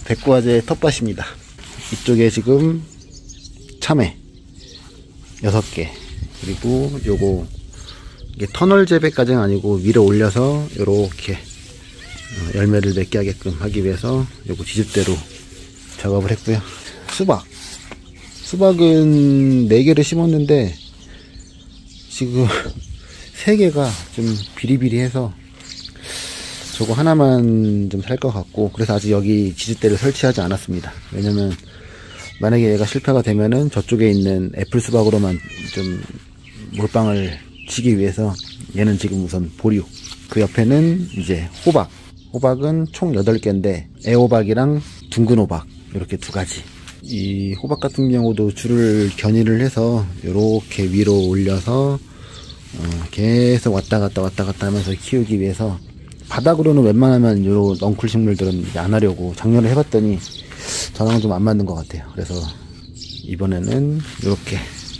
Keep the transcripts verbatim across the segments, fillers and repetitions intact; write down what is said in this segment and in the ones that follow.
백과제 텃밭입니다. 이쪽에 지금 참외 여섯 개, 그리고 요거 이게 터널 재배까지는 아니고 위로 올려서 요렇게 열매를 맺게 하게끔 하기 위해서 요거 지주대로 작업을 했고요. 수박 수박은 네 개를 심었는데 지금 세 개가 좀 비리비리해서 저거 하나만 좀 살 것 같고, 그래서 아직 여기 지주대를 설치하지 않았습니다. 왜냐면 만약에 얘가 실패가 되면은 저쪽에 있는 애플 수박으로만 좀 몰빵을 치기 위해서 얘는 지금 우선 보류. 그 옆에는 이제 호박. 호박은 총 여덟 개인데 애호박이랑 둥근 호박 이렇게 두 가지. 이 호박 같은 경우도 줄을 견인을 해서 이렇게 위로 올려서 어 계속 왔다 갔다 왔다 갔다 하면서 키우기 위해서, 바닥으로는 웬만하면 요런 넝쿨 식물들은 안 하려고 작년에 해봤더니 저랑 좀 안 맞는 것 같아요. 그래서 이번에는 이렇게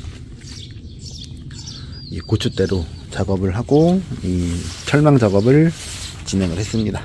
이 고추대로 작업을 하고 이 철망 작업을 진행을 했습니다.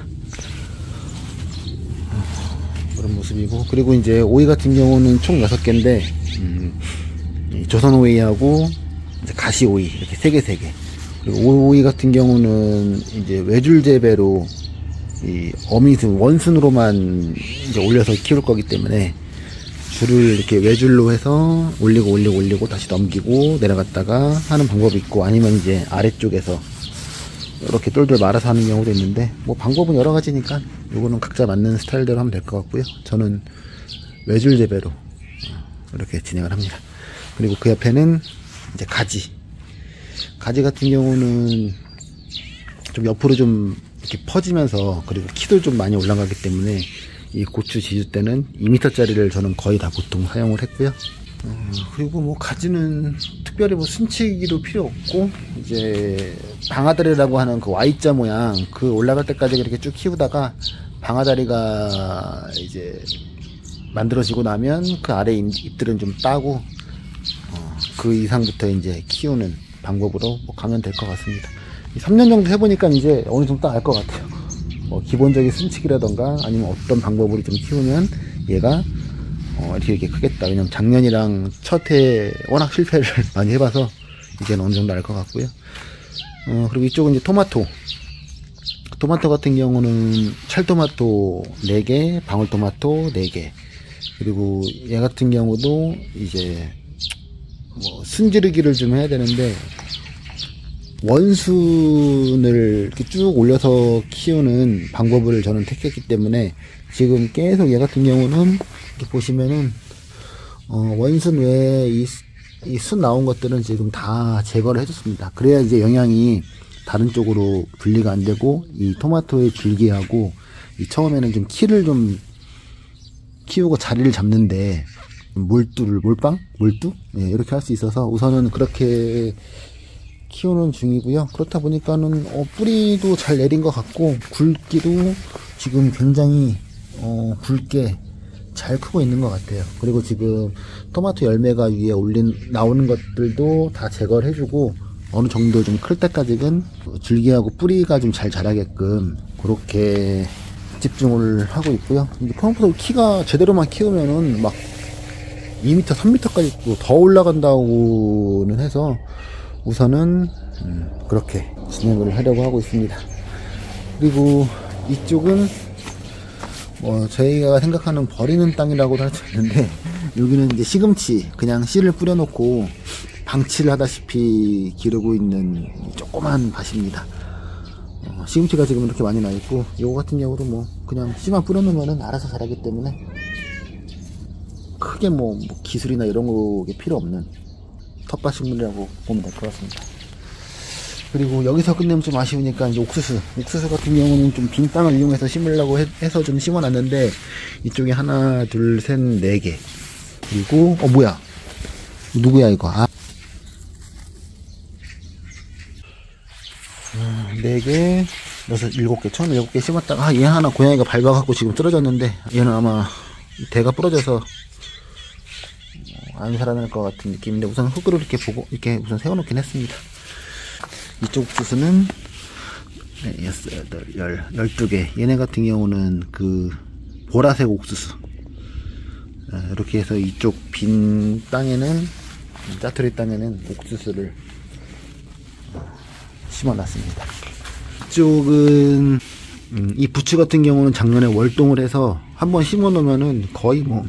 그런 모습이고, 그리고 이제 오이 같은 경우는 총 여섯 개인데 음, 조선 오이하고 이제 가시 오이 이렇게 세 개 세 개. 그리고 오이 같은 경우는 이제 외줄 재배로 이 어미순 원순으로만 이제 올려서 키울 거기 때문에 줄을 이렇게 외줄로 해서 올리고 올리고 올리고 다시 넘기고 내려갔다가 하는 방법이 있고, 아니면 이제 아래쪽에서 이렇게 똘똘 말아서 하는 경우도 있는데, 뭐 방법은 여러 가지니까 요거는 각자 맞는 스타일대로 하면 될 것 같고요. 저는 외줄 재배로 이렇게 진행을 합니다. 그리고 그 옆에는 이제 가지 가지 같은 경우는 좀 옆으로 좀 이렇게 퍼지면서, 그리고 키도 좀 많이 올라가기 때문에 이 고추 지주대는 이 미터짜리를 저는 거의 다 보통 사용을 했고요. 어, 그리고 뭐 가지는 특별히 뭐 순치기도 필요 없고, 이제 방아다리라고 하는 그 Y자 모양 그 올라갈 때까지 이렇게 쭉 키우다가 방아다리가 이제 만들어지고 나면 그 아래 잎들은 좀 따고 어, 그 이상부터 이제 키우는 방법으로 뭐 가면 될 것 같습니다. 삼 년 정도 해보니까 이제 어느 정도 알 것 같아요. 뭐 기본적인 순치기라던가 아니면 어떤 방법으로 좀 키우면 얘가 어 이렇게 이렇게 크겠다. 왜냐면 작년이랑 첫 해 워낙 실패를 많이 해봐서 이제는 어느 정도 알 것 같고요. 어 그리고 이쪽은 이제 토마토 토마토 같은 경우는 찰토마토 네 개, 방울토마토 네 개, 그리고 얘 같은 경우도 이제 뭐 순지르기를 좀 해야 되는데, 원순을 이렇게 쭉 올려서 키우는 방법을 저는 택했기 때문에 지금 계속 얘 같은 경우는 이렇게 보시면은 어 원순 외에 이, 이 순 나온 것들은 지금 다 제거를 해줬습니다. 그래야 이제 영양이 다른 쪽으로 분리가 안 되고 이 토마토의 줄기하고 이 처음에는 좀 키를 좀 키우고 자리를 잡는데 몰두를 몰빵? 몰두? 네, 이렇게 할 수 있어서 우선은 그렇게 키우는 중이고요. 그렇다 보니까는 어, 뿌리도 잘 내린 것 같고 굵기도 지금 굉장히 어, 굵게 잘 크고 있는 것 같아요. 그리고 지금 토마토 열매가 위에 올린 나오는 것들도 다 제거를 해주고 어느 정도 좀 클 때까지는 줄기하고 뿌리가 좀 잘 자라게끔 그렇게 집중을 하고 있고요. 이제 토마토 키가 제대로만 키우면은 막 이 미터, 삼 미터까지 더 올라간다고는 해서 우선은 음, 그렇게 진행을 하려고 하고 있습니다. 그리고 이쪽은 뭐 저희가 생각하는 버리는 땅이라고도 할 수 있는데, 여기는 이제 시금치 그냥 씨를 뿌려놓고 방치를 하다시피 기르고 있는 조그만 밭입니다. 어, 시금치가 지금 이렇게 많이 나 있고, 요거 같은 경우도 뭐 그냥 씨만 뿌려놓으면 알아서 자라기 때문에 크게 뭐, 뭐 기술이나 이런 게 필요 없는 텃밭 식물이라고 보면 될 것 같습니다. 그리고 여기서 끝내면 좀 아쉬우니까 이제 옥수수 옥수수 같은 경우는 좀 빈 땅을 이용해서 심으려고 해, 해서 좀 심어놨는데, 이쪽에 하나 둘 셋 네 개, 그리고 어 뭐야 누구야 이거, 아 네 개, 여섯, 일곱 개, 처음에 일곱 개 심었다가 아, 얘 하나 고양이가 밟아갖고 지금 쓰러졌는데, 얘는 아마 대가 부러져서 안 살아날 것 같은 느낌인데, 우선 흙으로 이렇게 보고 이렇게 우선 세워놓긴 했습니다. 이쪽 옥수수는 네, 여섯, 여덟, 열, 열두 개. 얘네 같은 경우는 그 보라색 옥수수. 이렇게 해서 이쪽 빈 땅에는, 짜투리 땅에는 옥수수를 심어놨습니다. 이쪽은 음, 이 부추 같은 경우는 작년에 월동을 해서 한번 심어 놓으면은 거의 뭐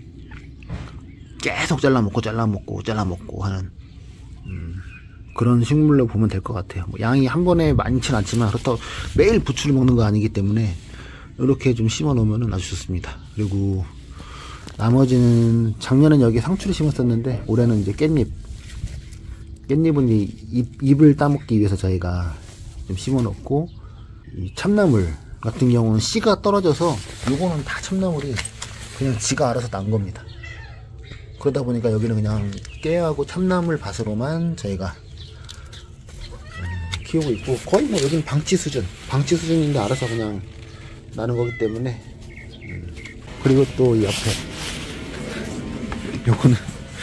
계속 잘라 먹고 잘라 먹고 잘라 먹고 하는 음, 그런 식물로 보면 될 것 같아요. 뭐 양이 한 번에 많지는 않지만 그렇다고 매일 부추를 먹는 거 아니기 때문에 이렇게 좀 심어 놓으면 아주 좋습니다. 그리고 나머지는 작년엔 여기 상추를 심었었는데 올해는 이제 깻잎 깻잎은 이제 잎, 잎을 따먹기 위해서 저희가 좀 심어 놓고, 이 참나물 같은 경우는 씨가 떨어져서 요거는 다 참나물이 그냥 지가 알아서 난 겁니다. 그러다 보니까 여기는 그냥 깨하고 참나물 밭으로만 저희가 키우고 있고, 거의 뭐 여기는 방치 수준 방치 수준인데 알아서 그냥 나는 거기 때문에. 그리고 또 이 옆에 요거는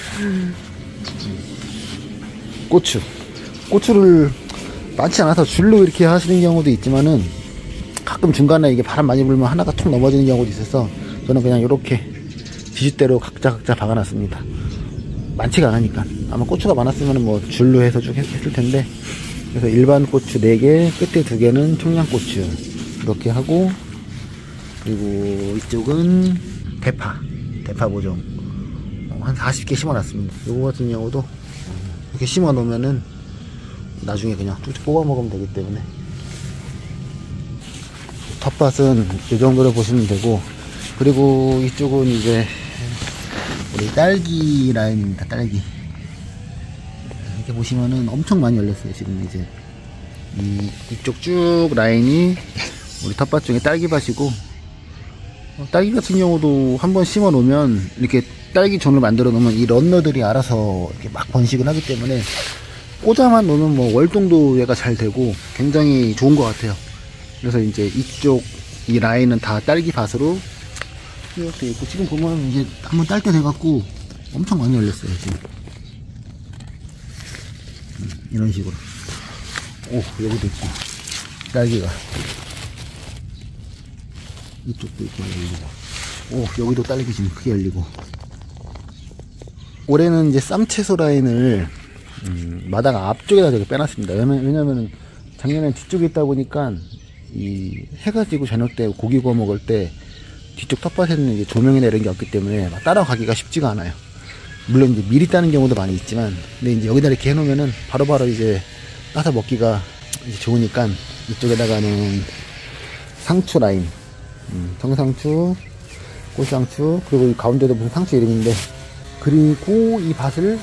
고추 고추를 많지 않아서 줄로 이렇게 하시는 경우도 있지만은 가끔 중간에 이게 바람 많이 불면 하나가 툭 넘어지는 경우도 있어서 저는 그냥 이렇게 지지대로 각자 각자 박아놨습니다. 많지가 않으니까. 아마 고추가 많았으면 뭐 줄로 해서 쭉 했을 텐데, 그래서 일반 고추 네 개, 끝에 두 개는 청양고추 이렇게 하고, 그리고 이쪽은 대파 대파 보종 한 사십 개 심어놨습니다. 요거 같은 경우도 이렇게 심어 놓으면은 나중에 그냥 쭉쭉 뽑아 먹으면 되기 때문에. 텃밭은 이 정도로 보시면 되고, 그리고 이쪽은 이제 우리 딸기 라인입니다. 딸기 이렇게 보시면은 엄청 많이 열렸어요. 지금 이제 이, 이쪽 쭉 라인이 우리 텃밭 중에 딸기밭이고, 딸기 같은 경우도 한번 심어 놓으면 이렇게 딸기 존을 만들어 놓으면 이 런너들이 알아서 이렇게 막 번식을 하기 때문에 꽂아만 놓으면 뭐 월동도 얘가 잘 되고 굉장히 좋은 것 같아요. 그래서 이제 이쪽 이 라인은 다 딸기 밭으로 이렇게 있고, 지금 보면 이제 한번 딸 때 돼갖고 엄청 많이 열렸어요. 지금 음, 이런 식으로. 오, 여기도 있고 딸기가 이쪽도 이렇게 열리고, 오, 여기도 딸기 지금 크게 열리고. 올해는 이제 쌈채소 라인을 음, 마당 앞쪽에다 되게 빼놨습니다. 왜냐면, 왜냐면은 작년엔 뒤쪽에 있다 보니까 이 해가 지고 저녁 때 고기 구워 먹을 때 뒤쪽 텃밭에는 이제 조명이나 이런 게 없기 때문에 막 따라가기가 쉽지가 않아요. 물론 이제 미리 따는 경우도 많이 있지만, 근데 이제 여기다 이렇게 해놓으면은 바로바로 이제 따서 먹기가 이제 좋으니까 이쪽에다가는 상추 라인, 음, 청상추, 꽃상추, 그리고 이 가운데도 무슨 상추 이름인데, 그리고 이 밭을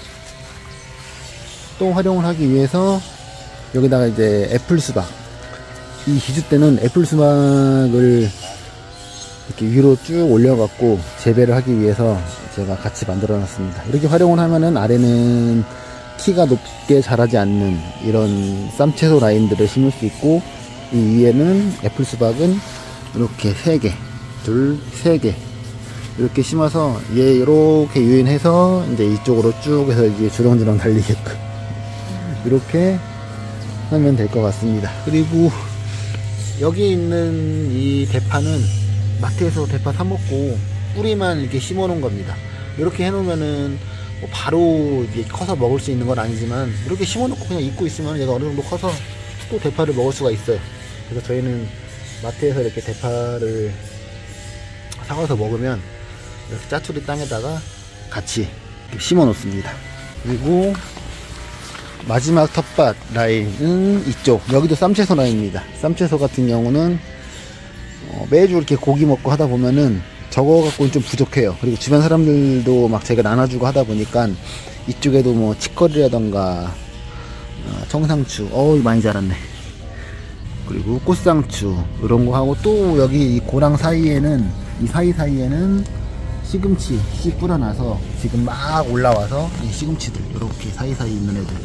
또 활용을 하기 위해서 여기다가 이제 애플 수박, 이 기주 때는 애플 수박을 이렇게 위로 쭉 올려갖고 재배를 하기 위해서 제가 같이 만들어 놨습니다. 이렇게 활용을 하면은 아래는 키가 높게 자라지 않는 이런 쌈채소 라인들을 심을 수 있고, 이 위에는 애플 수박은 이렇게 세 개, 둘, 세 개 이렇게 심어서 얘 이렇게 유인해서 이제 이쪽으로 쭉 해서 이제 주렁주렁 달리게끔 이렇게 하면 될 것 같습니다. 그리고 여기 있는 이 대파는 마트에서 대파 사 먹고 뿌리만 이렇게 심어 놓은 겁니다. 이렇게 해 놓으면은 뭐 바로 이게 커서 먹을 수 있는 건 아니지만, 이렇게 심어 놓고 그냥 입고 있으면 얘가 어느 정도 커서 또 대파를 먹을 수가 있어요. 그래서 저희는 마트에서 이렇게 대파를 사가서 먹으면 이렇게 짜투리 땅에다가 같이 심어 놓습니다. 그리고 마지막 텃밭 라인은 이쪽, 여기도 쌈채소 라인입니다. 쌈채소 같은 경우는 어, 매주 이렇게 고기 먹고 하다 보면은 저거 갖고는 좀 부족해요. 그리고 주변 사람들도 막 제가 나눠주고 하다 보니까 이쪽에도 뭐 치커리라던가 어, 청상추, 어우 많이 자랐네. 그리고 꽃상추 이런 거 하고, 또 여기 이 고랑 사이에는, 이 사이사이에는 시금치 씨 뿌려놔서 지금 막 올라와서 이 시금치들 이렇게 사이사이 있는 애들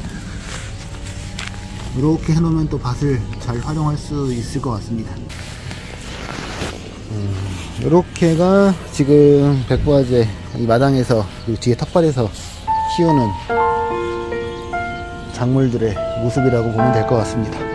이렇게 해놓으면 또 밭을 잘 활용할 수 있을 것 같습니다. 음, 이렇게가 지금 백부화제 이 마당에서, 그리고 뒤에 텃밭에서 키우는 작물들의 모습이라고 보면 될 것 같습니다.